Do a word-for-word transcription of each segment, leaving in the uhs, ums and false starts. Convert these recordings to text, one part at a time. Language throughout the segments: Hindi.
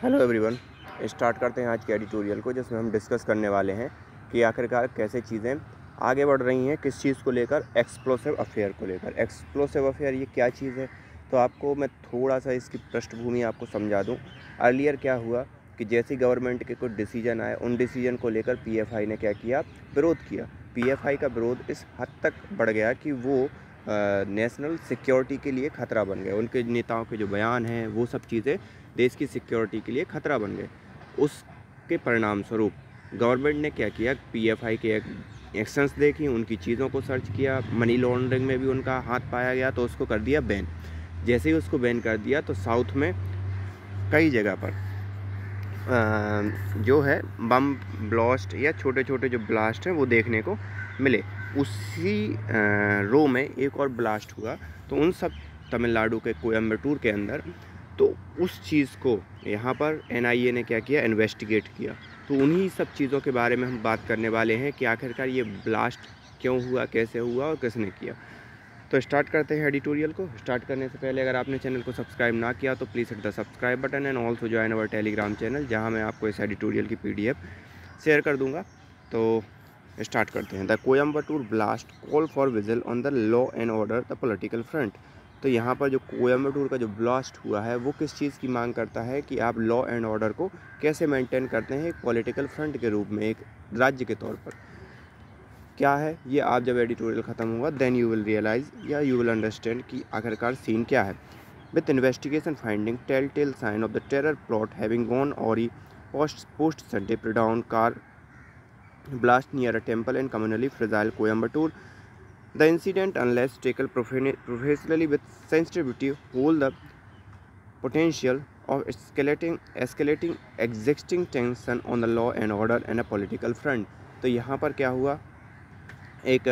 Hello everyone. स्टार्ट करते हैं आज के एडिटोरियल को, जिसमें हम डिस्कस करने वाले हैं कि आखिरकार कैसे चीज़ें आगे बढ़ रही हैं, किस चीज़ को लेकर, एक्सप्लोसिव अफेयर को लेकर। एक्सप्लोसिव अफेयर ये क्या चीज़ है, तो आपको मैं थोड़ा सा इसकी पृष्ठभूमि आपको समझा दूं। अर्लियर क्या हुआ कि जैसे गवर्नमेंट के कुछ डिसीजन आए, उन डिसीजन को लेकर पीएफआई ने क्या किया, विरोध किया। पीएफआई का विरोध इस हद तक बढ़ गया कि वो नेशनल सिक्योरिटी के लिए ख़तरा बन गए। उनके नेताओं के जो बयान हैं वो सब चीज़ें देश की सिक्योरिटी के लिए ख़तरा बन गए। उसके परिणाम स्वरूप गवर्नमेंट ने क्या किया, पीएफआई के एक्शंस देखी, उनकी चीज़ों को सर्च किया। मनी लॉन्ड्रिंग में भी उनका हाथ पाया गया, तो उसको कर दिया बैन। जैसे ही उसको बैन कर दिया तो साउथ में कई जगह पर जो है बम ब्लास्ट या छोटे छोटे जो ब्लास्ट हैं वो देखने को मिले। उसी रो में एक और ब्लास्ट हुआ, तो उन सब तमिलनाडु के कोयम्बटूर के अंदर। तो उस चीज़ को यहाँ पर एनआईए ने क्या किया, इन्वेस्टिगेट किया। तो उन्हीं सब चीज़ों के बारे में हम बात करने वाले हैं कि आखिरकार ये ब्लास्ट क्यों हुआ, कैसे हुआ और किसने किया। तो स्टार्ट करते हैं एडिटोरियल को। स्टार्ट करने से पहले अगर आपने चैनल को सब्सक्राइब ना किया तो please hit the subscribe button and also join our Telegram channel, जहां मैं आपको इस एडिटोरियल की पीडीएफ शेयर कर दूंगा। तो स्टार्ट करते हैं। The Coimbatore blast call for vigil on the law and order the political front. तो यहाँ पर जो कोयम्बटूर का जो ब्लास्ट हुआ है वो किस चीज़ की मांग करता है कि आप लॉ एंड ऑर्डर को कैसे मेंटेन करते हैं एक पॉलिटिकल फ्रंट के रूप में, एक राज्य के तौर पर। क्या है ये, आप जब एडिटोरियल ख़त्म होगा देन यू विल रियलाइज़ या यू विल अंडरस्टैंड कि आखिरकार सीन क्या है। With investigation finding tell tell sign of the terror plot having gone awry post post Sunday dawn car blast near a temple in communally fragile Coimbatore. The incident, unless taken professionally with sensitivity, hold the potential of escalating escalating existing tension on the law and order and a political front. तो यहाँ पर क्या हुआ, एक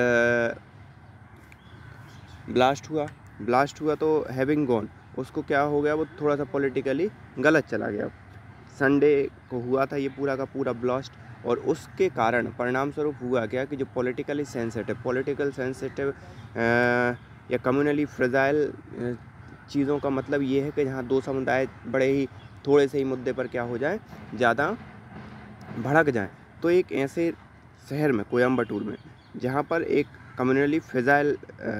ब्लास्ट हुआ ब्लास्ट हुआ तो हैविंग गॉन, उसको क्या हो गया, वो थोड़ा सा पॉलिटिकली गलत चला गया। संडे को हुआ था ये पूरा का पूरा ब्लास्ट, और उसके कारण परिणाम स्वरूप हुआ क्या कि जो पॉलिटिकली सेंसिटिव पॉलिटिकल सेंसिटिव या कम्युनली फ्रेजाइल चीज़ों का मतलब ये है कि जहाँ दो समुदाय बड़े ही थोड़े से ही मुद्दे पर क्या हो जाए, ज़्यादा भड़क जाएं। तो एक ऐसे शहर में, कोयम्बटूर में, जहाँ पर एक कम्युनली फ्रेजाइल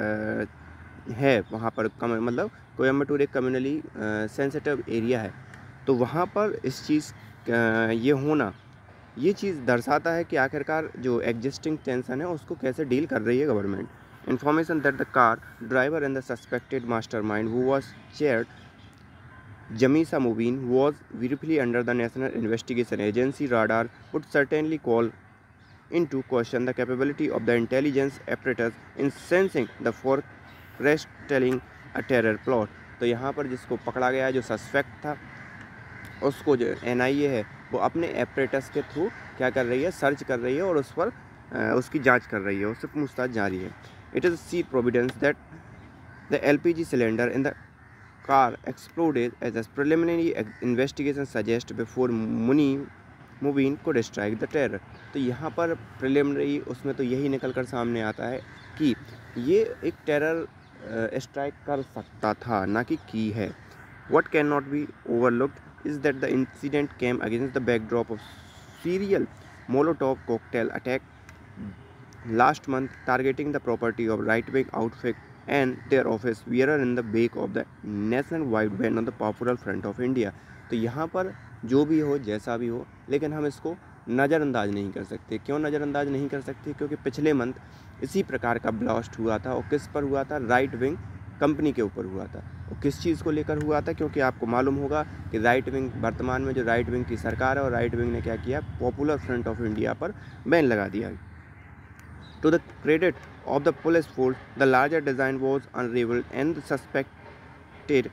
है, वहाँ पर कम मतलब कोयम्बटूर एक कम्युनली सेंसिटिव एरिया है, तो वहाँ पर इस चीज़ ये होना, ये चीज़ दर्शाता है कि आखिरकार जो एग्जिस्टिंग टेंशन है उसको कैसे डील कर रही है government. Information that the car driver and the suspected mastermind who was charred Jamisa Mubin was briefly under the National Investigation Agency radar would certainly call into question the capability of the intelligence apparatus in sensing the foretelling a terror plot. तो यहाँ पर जिसको पकड़ा गया, जो सस्पेक्ट था, उसको जो एनआईए है वो अपने एपरेटस के थ्रू क्या कर रही है, सर्च कर रही है और उस पर उसकी जांच कर रही है, उससे पूछताछ जारी है। It is sheer providence that the LPG cylinder in the car exploded as a preliminary investigation suggests before Muni Mubin could strike the terror. तो यहाँ पर प्रिलिमिनरी उसमें तो यही निकल कर सामने आता है कि ये एक टेरर स्ट्राइक कर सकता था, ना कि की है। What cannot be overlooked is that the incident came against the backdrop of serial Molotov cocktail attack last month targeting the property of right-wing outfit and their office wearer in the wake of the nationwide ban on the Popular Front of India. तो यहाँ पर जो भी हो, जैसा भी हो, लेकिन हम इसको नज़रअंदाज नहीं कर सकते। क्यों नज़रअंदाज नहीं कर सकते? क्योंकि पिछले मंथ इसी प्रकार का ब्लास्ट हुआ था, और किस पर हुआ था, राइट विंग कंपनी के ऊपर हुआ था। और किस चीज़ को लेकर हुआ था? क्योंकि आपको मालूम होगा कि राइट विंग, वर्तमान में जो राइट विंग की सरकार है, और राइट विंग ने क्या किया, पॉपुलर फ्रंट ऑफ इंडिया पर बैन लगा दिया। To the credit of the police force, the larger design was unraveled and the suspected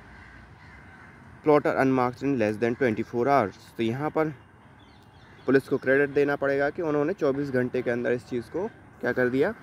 plotter unmasked in less than twenty-four hours. तो यहाँ पर पुलिस को क्रेडिट देना पड़ेगा कि उन्होंने चौबीस घंटे के अंदर इस चीज़ को क्या कर दिया,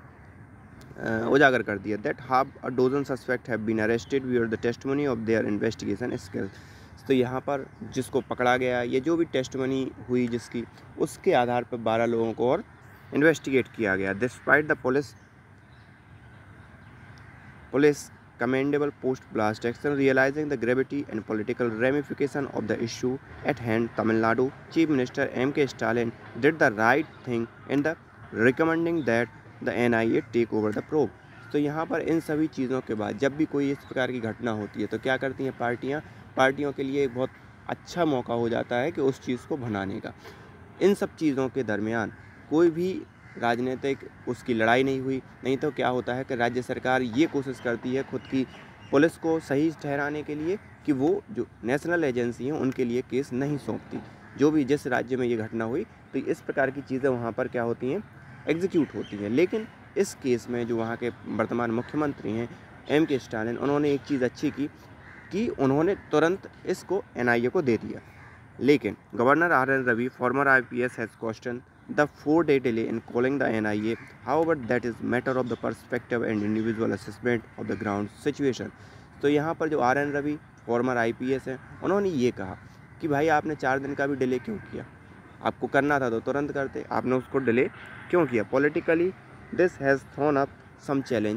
उजागर कर दिया। That half a dozen suspects have been arrested with the testimony of their investigation skills. तो यहाँ पर जिसको पकड़ा गया, ये जो भी टेस्टमनी हुई जिसकी, उसके आधार पर बारह लोगों को और इन्वेस्टिगेट किया गया। Despite the police police commendable post-blast action, realizing the gravity and political ramification of the issue at hand. Tamil Nadu Chief Minister M K Stalin did the right thing in the recommending that the N I A take over the probe. तो यहाँ पर इन सभी चीज़ों के बाद जब भी कोई इस प्रकार की घटना होती है तो क्या करती हैं पार्टियाँ, पार्टियों के लिए एक बहुत अच्छा मौका हो जाता है कि उस चीज़ को भुनाने का। इन सब चीज़ों के दरमियान कोई भी राजनीतिक उसकी लड़ाई नहीं हुई। नहीं तो क्या होता है कि राज्य सरकार ये कोशिश करती है खुद की पुलिस को सही ठहराने के लिए कि वो जो नेशनल एजेंसी हैं उनके लिए केस नहीं सौंपती। जो भी जिस राज्य में ये घटना हुई तो इस प्रकार की चीज़ें वहाँ पर क्या होती हैं, एग्जीक्यूट होती हैं। लेकिन इस केस में जो वहाँ के वर्तमान मुख्यमंत्री हैं एम के स्टालिन, उन्होंने एक चीज़ अच्छी की कि उन्होंने तुरंत इसको एन आई ए को दे दिया। लेकिन governor R N Ravi, former I P S, has question the four-day delay in calling the N I A. However, that is matter of the perspective and individual assessment of the ground situation. तो यहाँ पर जो R N Ravi former I P S हैं, उन्होंने ये कहा कि भाई आपने चार दिन का भी डिले क्यों किया, आपको करना था तो तुरंत करते, आपने उसको डिले क्यों किया। Politically this has thrown up some challenge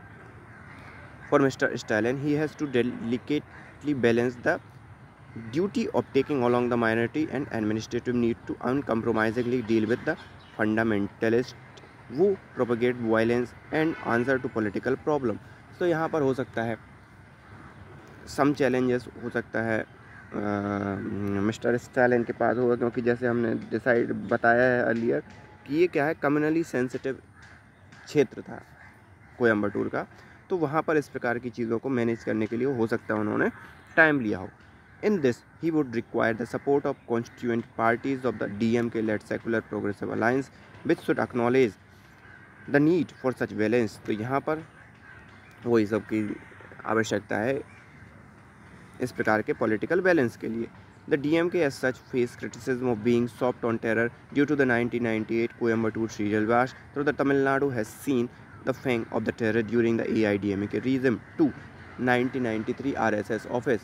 for mister Stalin. He has to delicately balance the duty of taking along the minority and administrative need to uncompromisingly deal with the fundamentalists who propagate violence and answer to political problem. तो यहाँ पर हो सकता है some challenges, हो सकता है मिस्टर स्टालिन के पास होगा, क्योंकि जैसे हमने डिसाइड बताया है अर्लियर कि ये क्या है, कम्युनली सेंसिटिव क्षेत्र था कोयम्बटूर का, तो वहाँ पर इस प्रकार की चीज़ों को मैनेज करने के लिए हो सकता है उन्होंने टाइम लिया हो. In this, he would require the support of constituent parties of the D M K-led Secular Progressive Alliance, which should acknowledge the need for such balance. तो यहाँ पर वही सब की आवश्यकता है इस प्रकार के political balance के लिए. The D M K as such faced criticism of being soft on terror due to the nineteen ninety-eight Coimbatore serial blast, though the Tamil Nadu has seen the fang of the terror during the A I D M K regime to nineteen ninety-three R S S office.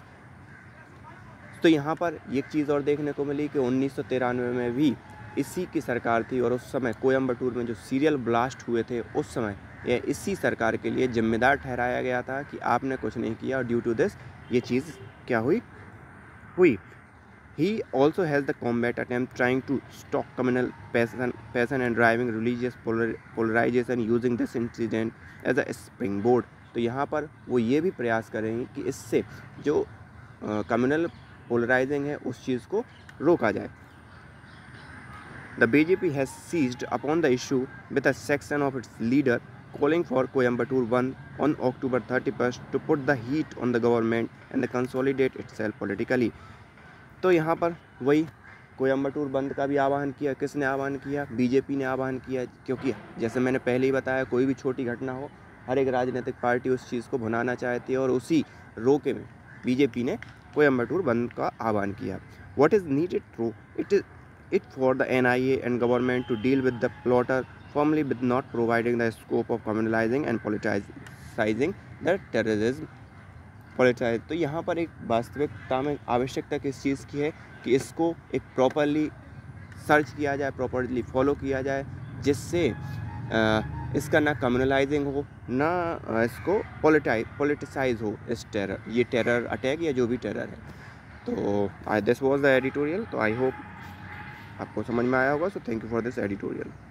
तो यहाँ पर एक चीज़ और देखने को मिली कि उन्नीस सौ तिरानवे में भी इसी की सरकार थी और उस समय कोयम्बटूर में जो सीरियल ब्लास्ट हुए थे उस समय यह इसी सरकार के लिए जिम्मेदार ठहराया गया था कि आपने कुछ नहीं किया, और ड्यू टू दिस ये चीज़ क्या हुई हुई He also has the combat attempt trying to stop communal passion, passion and driving religious polar, polarization using this incident as a springboard. तो यहाँ पर वो ये भी प्रयास करेंगे कि इससे जो कम्युनल पोलराइजिंग है उस चीज़ को रोका जाए. The B J P has seized upon the issue with a section of its leader calling for Coimbatore one on October thirty-first to put the heat on the government and consolidate itself politically. तो यहाँ पर वही कोयम्बटूर बंद का भी आह्वान किया. किसने आह्वान किया? बीजेपी ने आह्वान किया, क्योंकि जैसे मैंने पहले ही बताया कोई भी छोटी घटना हो हर एक राजनीतिक पार्टी उस चीज़ को भुनाना चाहती है, और उसी रोके में बीजेपी ने कोयम्बटूर बंद का आह्वान किया. What is needed through it is it for the N I A and government to deal with the plotter formally with not providing the scope of communalising and politicising the terrorism politicise. तो यहाँ पर एक वास्तविकता में आवश्यकता किस चीज़ की है कि इसको एक प्रॉपरली सर्च किया जाए, प्रॉपरली फॉलो किया जाए, जिससे इसका ना कम्युनलाइजिंग हो ना इसको पॉलिटाइज पॉलिटिसाइज हो इस टेरर ये टेरर अटैक या जो भी टेरर है. तो I this was the editorial. तो आई होप आपको समझ में आया होगा. So thank you for this editorial.